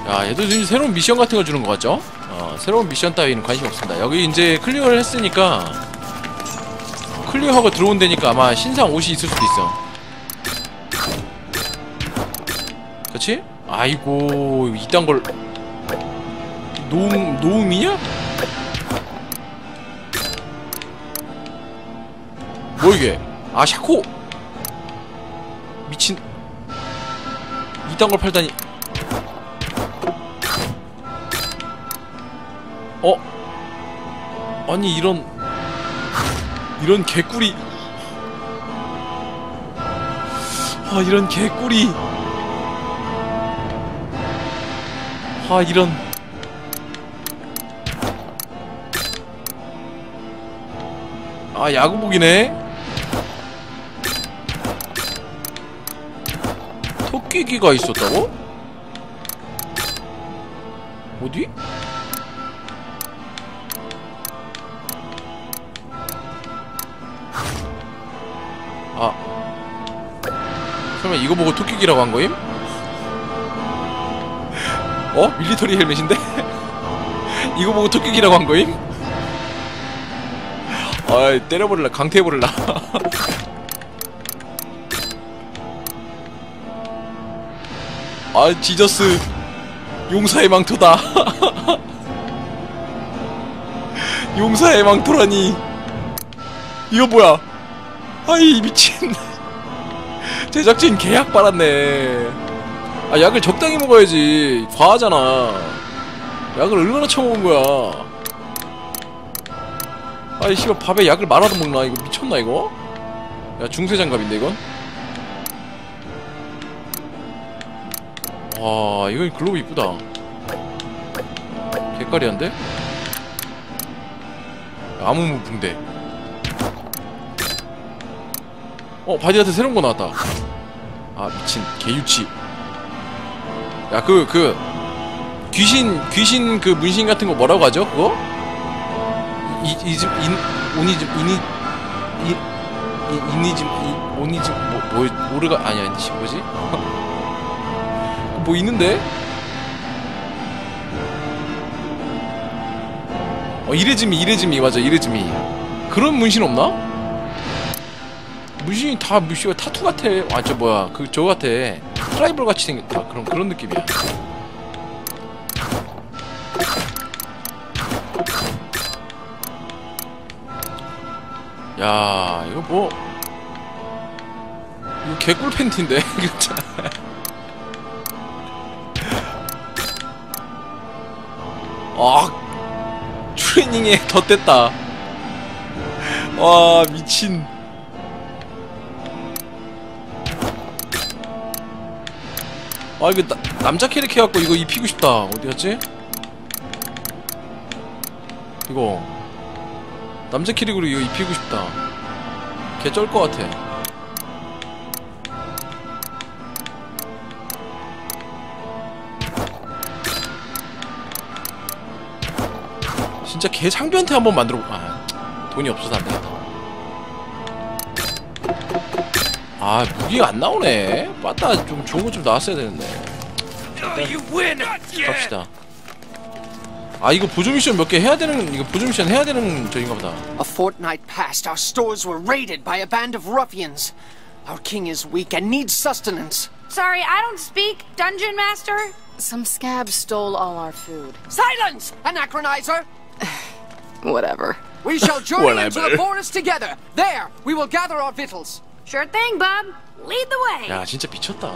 야, 얘도 지금 새로운 미션 같은 거 주는 거 같죠? 새로운 미션 따위는 관심 없습니다. 여기 이제 클리어를 했으니까 클리어하고 들어온 데니까 아마 신상 옷이 있을 수도 있어. 그치? 아이고, 이딴 걸 노움이냐? 뭐 이게? 아, 샤코! 미친. 이딴 걸 팔다니. 아니, 이런 개꿀이. 이런 개꿀이. 이런. 야구복이네. 토끼기가 있었다고? 어디? 설마 이거 보고 토끼기라고 한 거임? 밀리터리 헬멧인데? 이거 보고 토끼기라고 한 거임? 때려버릴라, 강퇴해버릴라. 지저스 용사의 망토다. 용사의 망토라니. 이거 뭐야? 아이, 미친. 제작진 계약 빨았네. 약을 적당히 먹어야지. 과하잖아. 약을 얼마나 처먹은 거야. 씨발, 밥에 약을 말아도 먹나? 이거 미쳤나 이거? 야, 중세장갑인데 이건? 와, 이건 글로브 이쁘다. 개까리한데? 아무무 붕대. 바디한테 새로운 거 나왔다. 미친 개유치. 야, 귀신 그 문신 같은 거 뭐라고 하죠? 그거? 오르가 아니야, 뭐지? 뭐 있는데? 이레즈미 맞아, 이레즈미. 그런 문신 없나? 문신이 다 타투 같아. 뭐야, 저거 같아. 트라이벌 같이 생겼다. 그런 느낌이야. 야, 이거 뭐, 이거 개꿀 팬티인데. 트레이닝에 덧댔다. 와, 미친. 이거 남자 캐릭 해갖고 이거 입히고 싶다. 어디갔지? 이거 남자 캐릭으로 이거 입히고 싶다. 개 쩔 것 같아. 진짜 개 상비한테 한번 만들어. 돈이 없어서 안 되겠다. 무기가 안 나오네. 빠따 좀 좋은 거 좀 나왔어야 되는데. 갑시다. 이거 보조 미션 몇 개 해야 되는, 이거 보조 미션 해야 되는 저긴가 보다. A fortnight passed, our stores were raided by a band of ruffians. Our king is weak and needs sustenance. Sorry, I don't speak, Dungeon Master. Some scabs stole all our food. Silence, anachronizer! Whatever. We shall journey into the forest together. There, we will gather our victuals. Sure thing, bub. Lead the way. 야, 진짜 미쳤다.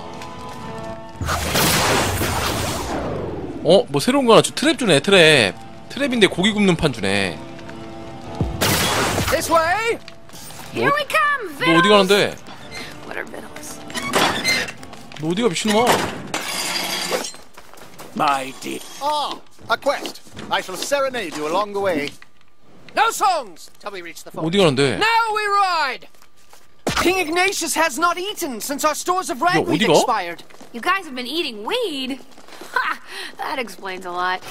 뭐 새로운 거 하나 트랩 주네. 트랩인데 고기 굽는 판 주네. This way. Here we come. 너 어디 가는데? What are victuals? 너 어디가 미친놈아? My dear. A quest. I shall serenade you along the way. No songs till we reach the forest. 어디 가는데? Now we ride. King Ignatius has not eaten since our stores of ragweed 어디가? expired. You guys have been eating weed? Ha! That explains a lot.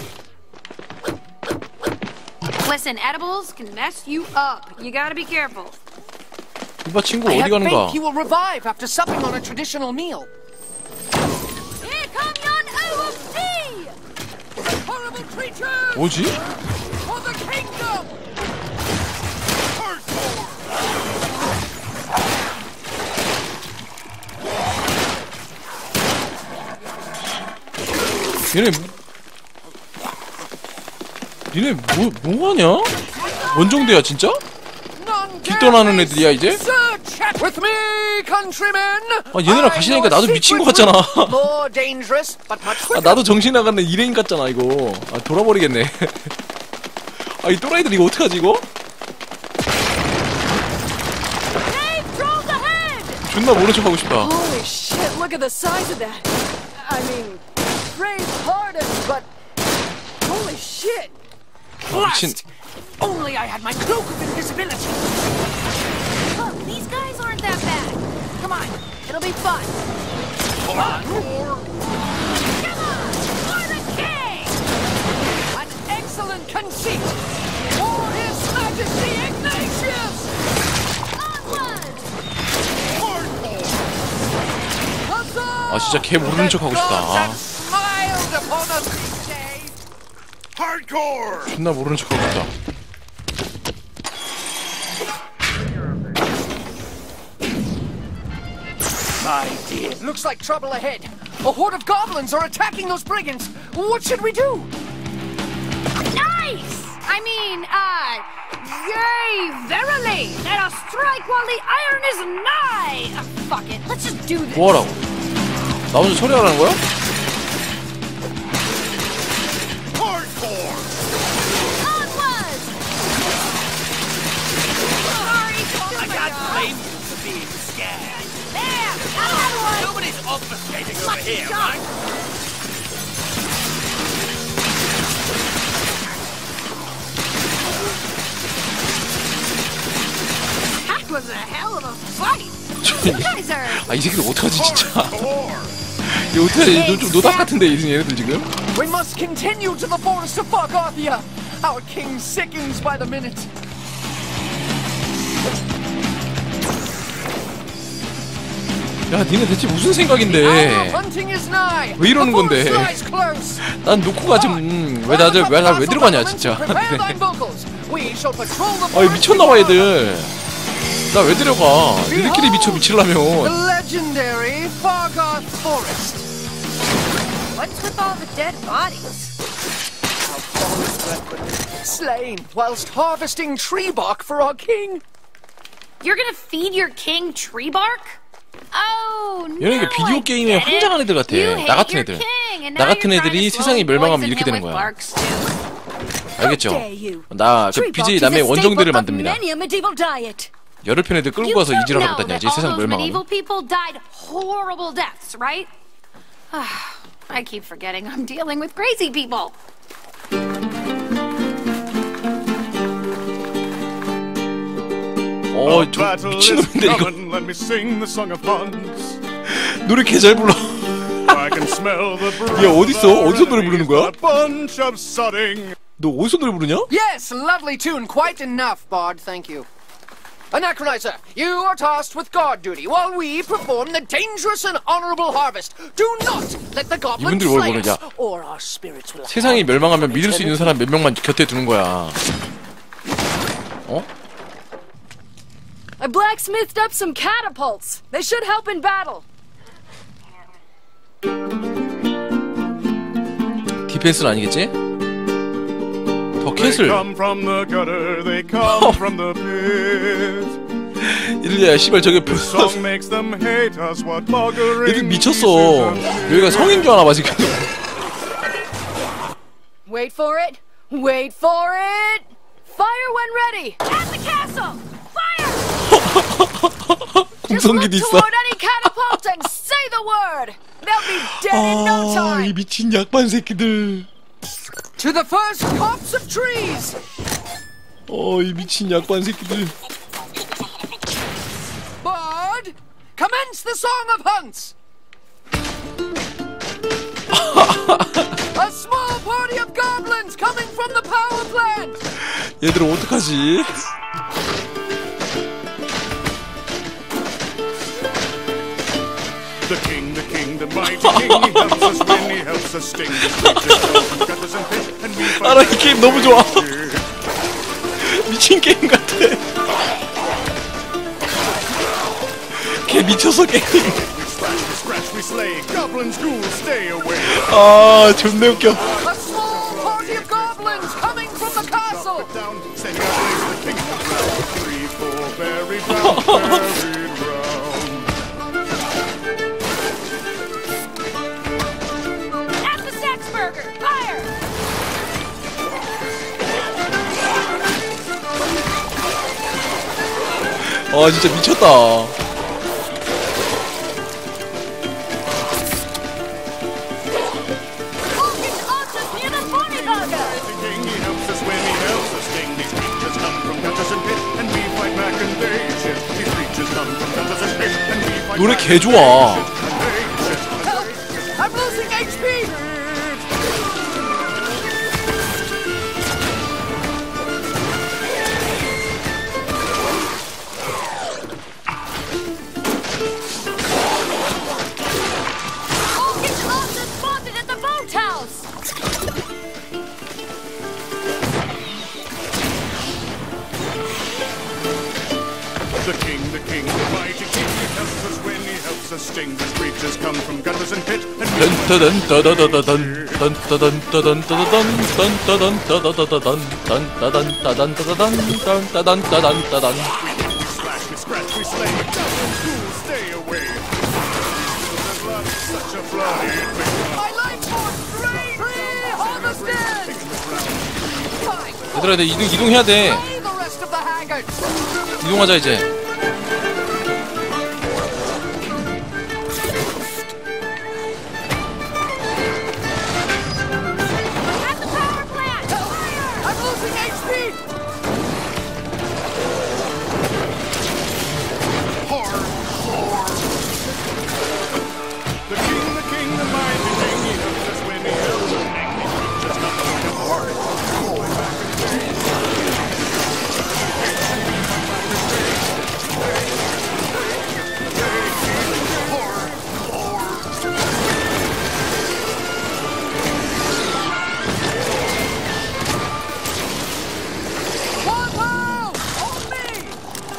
Listen, edibles can mess you up. You gotta be careful. 이봐 친구 I 어디 have 가는가? faith he will revive after supping on a traditional meal. Here come yon OFD! 뭐지? For the kingdom! 얘네 뭐하냐? 원정대야 진짜? 뒷떠나는 애들이야 이제? With me, countrymen. 아 얘네랑 가시니까 나도 미친 것 같잖아. More dangerous, but much 아 quicker. 나도 정신 나가는 일행 같잖아 이거. 아 돌아버리겠네. 아 이 또라이들 이거 어떡하지 이거? 존나 모른 척 하고 싶다. Holy shit, look at the size of that. I mean, brave pardon, but holy shit. 미친. Only I had my cloak of invisibility. Look, these guys aren't that bad. Come on, it'll be fun. Come on, For the king! an excellent conceit. For His Majesty Ignatius. Onward! Huzzah! 아 진짜 걔 모르는 척 하고 싶다. 아, Smiled upon us this day. Hardcore. 존나 모르는 척 하고 싶다. My dear, looks like trouble ahead. A horde of goblins are attacking those brigands. What should we do? Nice! I mean, yay, verily! Let us strike while the iron is nigh! Fuck it, let's just do this. 뭐하라고? 나 혼자 처리하라는 거야? Onward! Sorry, I can't blame you for being scared. There! Another one! Nobody's obfuscating over Lucky here, shot. right? That was a hell of a fight! You guys are... 아 이 새끼들 어떡하지 진짜. 이거 어떡하지? 좀 노답 같은데 얘네들 지금? We must continue to the forest of Fargarthia. Our king sickens by the minute. 야 니네 대체 무슨 생각인데? Our hunting is nigh. 왜 이러는 The 건데? forest lies close. 난 놓고 가지 왜 들어가냐 진짜. Prepare thy vocals. We shall patrol the 아이 forest 미쳤나봐 together. 얘들. 나 왜 데려가? 니들끼리 The 미치려면. legendary Fargarth Forest. What's with all the dead bodies? Slain whilst harvesting tree bark for our king. You're gonna feed your king tree bark? Oh, no, 얘네 이게 비디오 게임에 I get it. 환장한 애들 같아. You hate 나 같은 your 애들. king, and 나 now 같은 you're 애들이 trying to 세상이 slow 멸망하면 poison 이렇게 him 되는 with 거야. barks, too. 알겠죠? 나 그 BJ 남의 원정대를 만듭니다. 열흘 편 애들 끌고 You 가서 don't 이지랄 know 하고 that 다녀야지 all 세상 those 멸망하면. medieval people died horrible deaths, right? I keep forgetting I'm dealing with crazy people. 저 미친놈인데 이거. Let me sing the song of Huns. 노래 개 잘 불러. I can smell the breath 야, 어딨어? 어디서 노래 부르는 거야? A bunch of sodding. 너 어디서 노래 부르냐? Yes, lovely tune. Quite enough, Bard. Thank you. Anachronizer, you are tasked with guard duty while we perform the dangerous and honorable harvest. Do not let the goblins 이분들이 뭘 slay 모르냐? us, or our spirits will 세상이 멸망하면 믿을 수 있는 사람 몇 명만 곁에 두는 거야. 어? I blacksmithed up some catapults. They should help in battle. 디펜스는 아니겠지? 더 They 캣을. come from the gutter, they come from the pit. 이들야 씨발 저게 The song makes them hate us. What mockery. 얘들 미쳤어. 여기가 성인 줄 아나 봐 지금. Wait for it. Wait for it. Fire when ready. At the castle! Fire! Just look 공성기도 있어. toward any catapult and say the word. They'll be dead in no 이 time. 미친 약반 새끼들. To the first copse of trees. 이 미친 약반 새끼들. Bard, commence the song of hunts. A small party of goblins coming from the power plant. 얘들 어떡하지? The mighty king, he helps us win, he helps us sting. The creatures go from gutters and pit, and we 나 이 게임 너무 좋아. 미친 게임 같아. 걔 미쳤어 게임. 아 존나 웃겨. A small party of goblins coming from the castle. At the Saxburger! Fire! 아 진짜 미쳤다. Focus Archers near the Bonnieburger! 노래 개 좋아. I'm losing HP. Focus Archers spotted at the boathouse! The king, the mighty king, he helps us when he helps us sting. His creatures come from gutters and pit, and we slash, we scratch, we slay. Ghouls, stay away. There's blood, such a bloody thing. My life force drained. Harvested. Fine. 얘들아 내 이동해야 돼. Slay the rest of the haggards. 이동하자 이제. At the power plant! Fire! I'm losing HP. The king, the mighty king, he helps us when he helps us sting. His creatures come from the heart. Whoa, on me.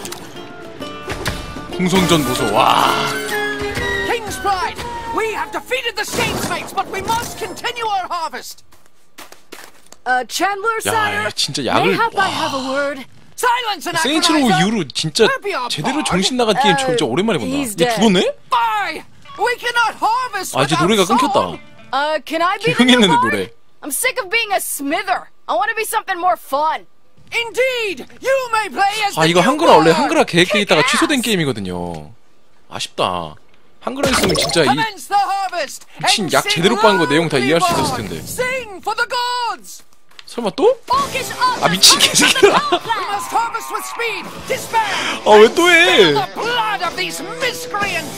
공성전 보소. 와. King's Pride. We have defeated the Shadesmates, but we must continue our harvest. Chandler, 야, sire? 진짜 약을 Mayhap I 와. have a word? Silence, 세인츠로 Anachronizer. 이후로 진짜 제대로 정신 나간 게임 진짜 오랜만에 본다. he's 얘 dead. 죽었네? Bye. We cannot harvest 아 이제 without 노래가 song. 끊겼다. Can I be the new 흥했는데 bard? 노래. I'm sick of being a smither. I want to be something more fun. Indeed, you may play as 아 the 이거 new 한글화 원래 bard. 한글화 계획돼 Kick 있다가 ass. 취소된 게임이거든요. 아쉽다. 한글화 있으면 진짜 이 Commence the harvest. 미친 and 약 sing 제대로 빠는 거 내용 다 loudly, 이해할 수 있었을 bard. 텐데. Sing for the gods. 설마 또? Focus Archers! 아 미친 at the 개새끼야. power We plant! must harvest with speed. Disband. 아 왜 또 해? The blood of these miscreants.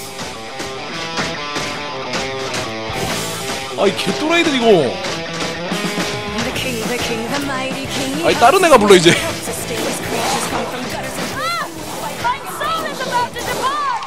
아이 개또라이들 이거. The king, the mighty king. 아니 다른 애가 불러 이제. My soul is about to depart!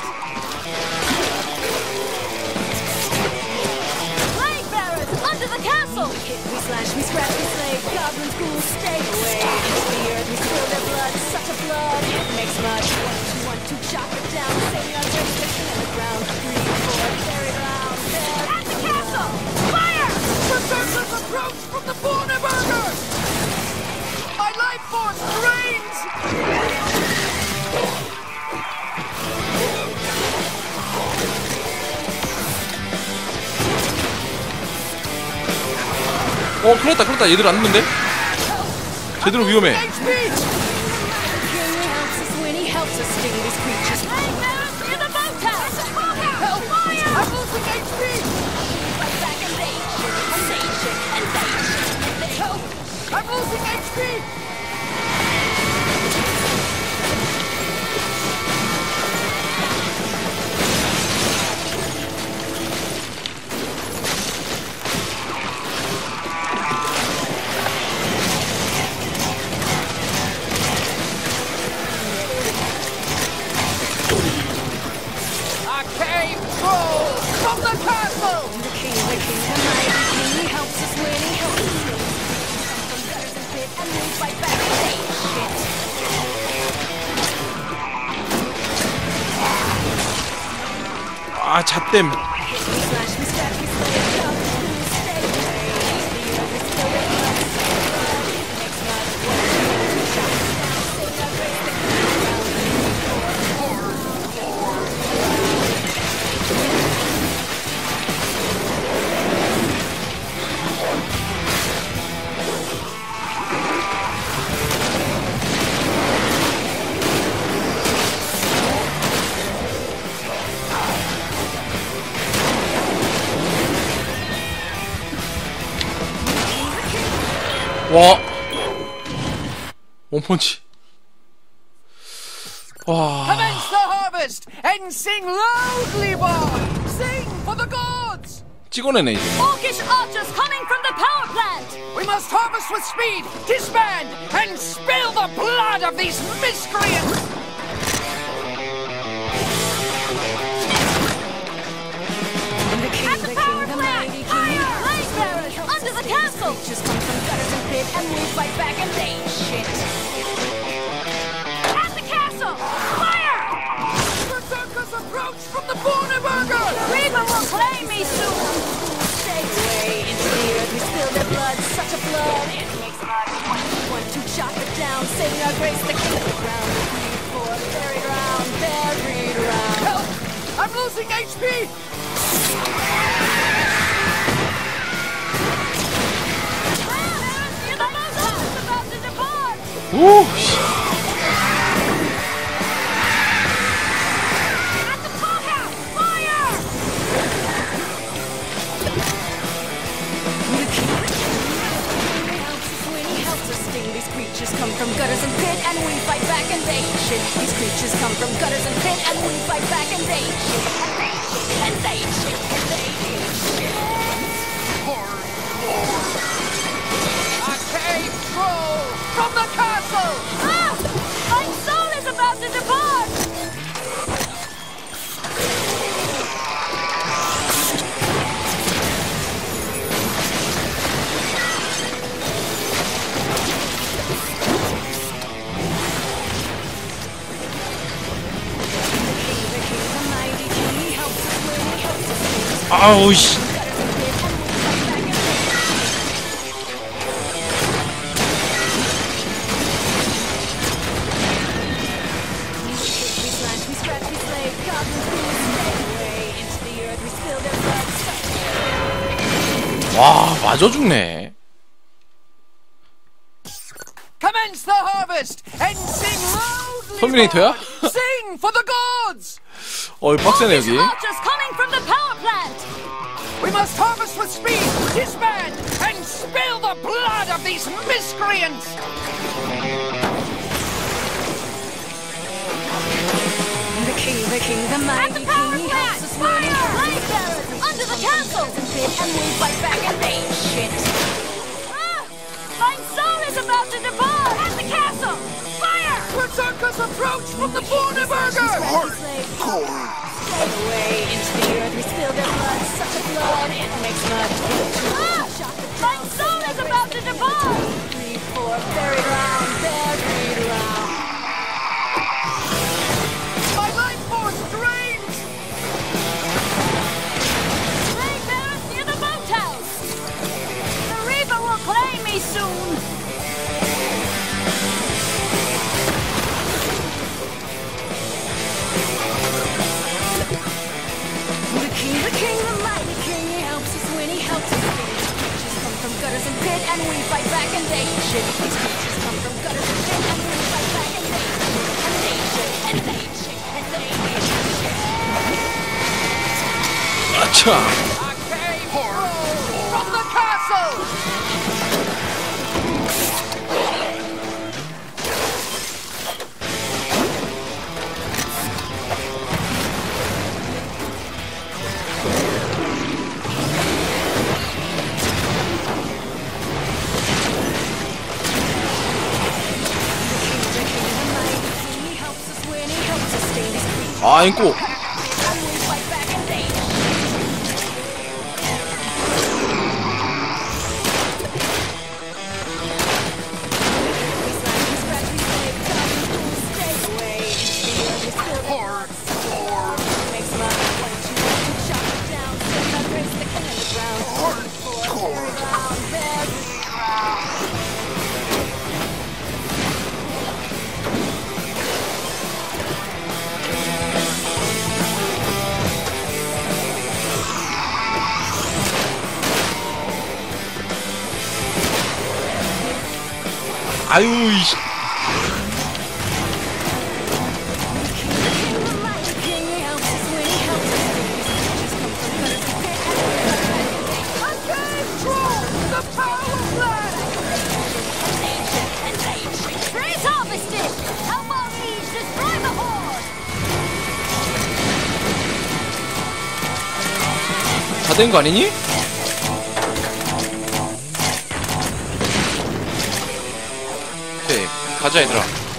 Plague bearers, under the castle! We slash, we scratch, we slay. Goblins, ghouls, stay away. The earth, we spill their blood, such a blood. It makes much. 1, 2, 1, 2, chop it down. Saving our grace, station in the ground. 3, 4, carry round. At the castle! Fire! Berserkers approach from the Bonnieburger. My life force drains. 큰일났다. 얘들 안 듣는데? 제대로 위험해. HP. King helps us when he helps us sting these creatures. Plague bearers near the boathouse! Help. Fire! I'm losing HP. Back invasion! Help. I'm losing HP. A cave troll from the castle. 잣댐. 와, 원펀치. 와. Commence the harvest and sing loudly, boy. Sing for the gods. 찍어내네 이제. Orcish archers coming from the power plant! We must harvest with speed, disband, and spill the blood of these miscreants. At the power plant! Fire! Flame bearers! Under the castle! Just come from gutters and pit, and we fight back and they shit. At the castle! Fire! Berserkers approach from the Borneberger. Reaper will claim me soon! Stay away into the earth, we spill their blood, such a flood. It makes mud. 1, 2, chop it down, saving our grace, the king of the ground. 3, 4, buried round, buried round. Help! I'm losing HP. The boathouse is about to depart! 오, 씨. At the poorhouse! Fire! When he helps us sting, these creatures come from gutters and pit, and we fight back and they shit. These creatures come from gutters and pit, and we fight back and they shit. And they shit, and they shit. A cave troll from the castle. Ah! My soul is about to depart! 아우 씨. 와, 맞아 죽네. Commence the harvest and sing loudly. 터미네이터야? boy. Sing for the gods. 어이 빡세네 Orcish 여기. archers coming from the power plant! We must harvest with speed, disband, and spill the blood of these miscreants. The king, the At mighty the power king, he plant! helps us Fire! win. Flame bearers! Under the castle! And we fight back and they shit. Ah! My soul is about to depart! At the castle! Fire! Berserkers approach from the Borneberger. Stay away into the earth, we spill their blood, such a flood, it makes mud. Ah! My soul is about to depart! 3, 4, buried round, buried round. My life force drained. Flame bearers near the boathouse! The Reaper will claim me soon! The king, the mighty king, he helps us win, he helps us win. These creatures come from gutters and pit, and we fight back and they shit. These creatures come from gutters and pit, and we fight back and they shit. And they shit, and they shit, and they shit. 아차. A cave troll from the castle. He helps us win, he helps us stay. These creatures 아, 인꼬. and we fight back and they 아유 이씨. 다 된 거 아니니? 오케이 가자 얘들아.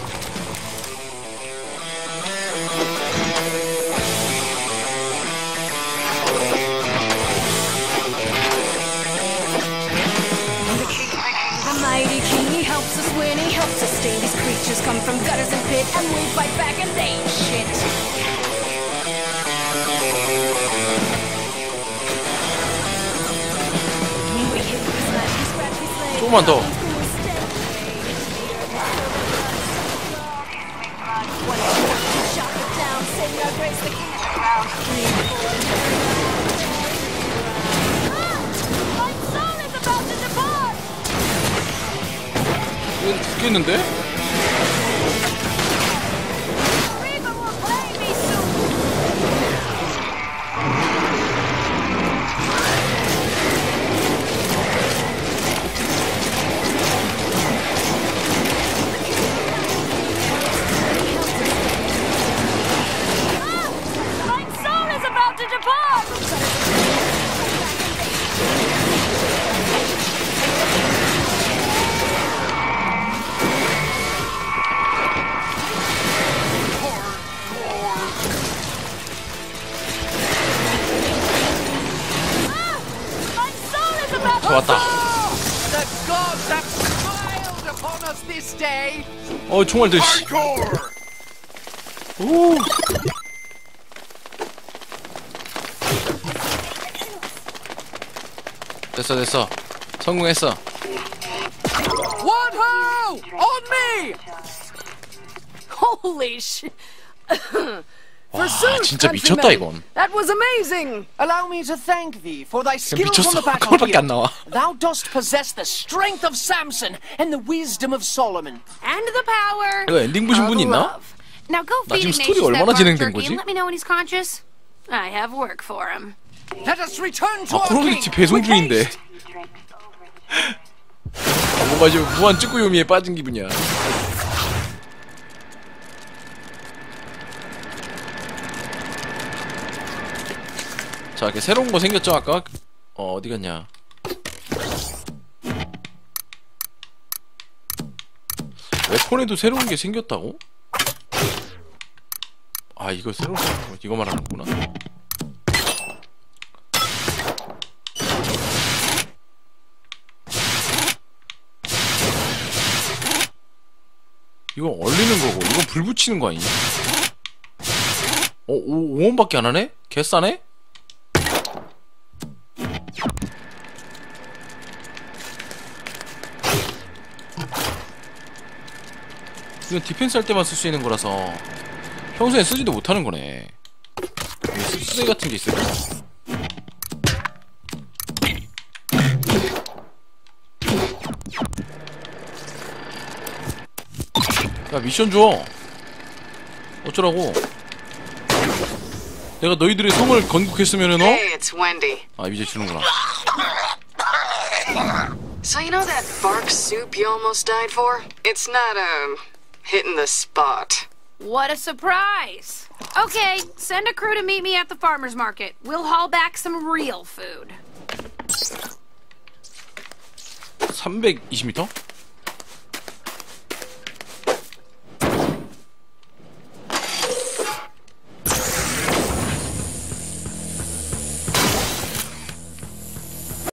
The mighty king, he helps us win, he helps us stay. These creatures come from gutters and pit, and we fight back and they ain't shit. 조금만 더. 얘 죽겠는데? 왔다. 총알들 씨. 오. 됐어. 성공했어. One ho! On me! Holy shit. 와, 진짜 미쳤다 이건. That was amazing. Allow me to thank thee for thy skills on 미쳤어. the 그거밖에 안 battlefield. 나와. Thou dost possess the strength of Samson and the wisdom of Solomon. And the power. 이거 엔딩 보신 분 있나? Now go 나 feed 지금 Ignatius 스토리 that 얼마나 farm 진행된 turkey 거지? and let me know when he's conscious. I have work for him. Let us return to 아, our 콜 오브 king. 듀티 배송 with 중인데. haste. 뭔가 지금 무한 찌꾸 요미에 빠진 기분이야. 자, 이렇게 새로운 거 생겼죠 아까? 어디 갔냐? 웨폰에도 새로운 게 생겼다고? 아, 이거 새로운 거 이거 말하는구나. 이건 얼리는 거고, 이건 불 붙이는 거 아니냐? 5원밖에 안 하네? 개 싸네? 이건 디펜스 할 때만 쓸 수 있는 거라서 평소에 쓰지도 못하는 거네. 쓰레기 같은 게 있어요. 야, 미션 줘. 어쩌라고. 내가 너희들의 성을 건국했으면은 Hey, it's Wendy. 아, 이제 주는구나. So you know that bark soup you almost died for? It's not, hitting the spot. What a surprise. Okay, send a crew to meet me at the farmer's market. We'll haul back some real food. 320m?